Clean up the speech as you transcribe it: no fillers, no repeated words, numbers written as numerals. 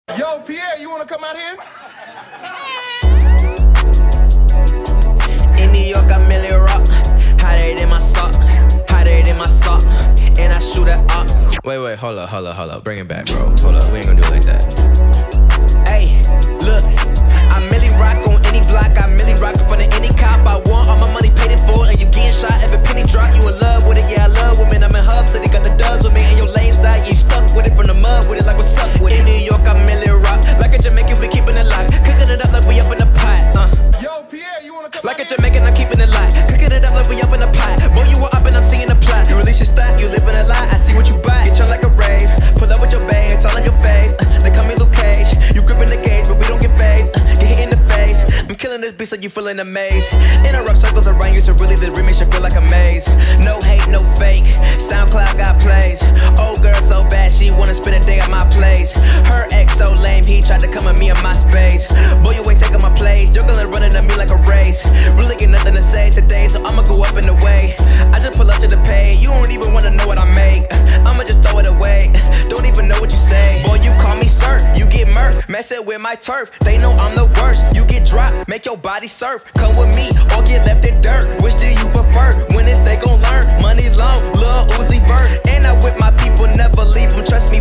Yo, Pierre, you wanna come out here? In New York, I'm Millie Rock. Hotter than my sock. Hotter than my sock. And I shoot it up. Wait, hold up. Bring it back, bro. Hold up, we ain't gonna do it like that. Hey, look. I Millie Rock on any block. I Millie Rock in front of any cop. I want all my money paid in full. And you getting shot every penny drop. You in love with it, yeah, I love women. I'm in Hub City, got the dubs with me. And your lame style, you stuck with it from the mud with it. Like what's up with it? In New York, I'm Millie Rock. Like a Jamaican, we keeping it locked. Cooking it up like we up in the pot. Yo, Pierre, you wanna come Like a out here? Jamaican, I'm keeping it light. Cooking it up like we up in the pot. Boy, you were up and I'm seeing the plot. You release your stock, you living a lie. I see what you buy. Get turned like a rave. Pull up with your babe, it's all on your face. They call me Luke Cage. You gripping the gauge, but we don't get phased. Get hit in the face. I'm killing this beast like you feeling amazed. Interrupt circles around you, so really the remix should feel like a maze. No hate, no fake. SoundCloud got plays. Old girl so bad, she wanna spend a day at my place. Her ex so lame, he tried to come at me in my space. Boy, you ain't taking my place. You're gonna run into me like a race. Really get nothing to say today, so I'ma go up in the way. I just pull up to the pay. You don't even wanna know what I make. I'ma just throw it away. Don't even know what you say. Boy, you call me sir, you get murked. Mess it with my turf. They know I'm the worst. You get dropped, make your body surf. Come with me or get left in dirt. Which do you prefer? When it's they gon' learn. Money long, Lil Uzi Vert. And I whip my people, never leave them. Trust me.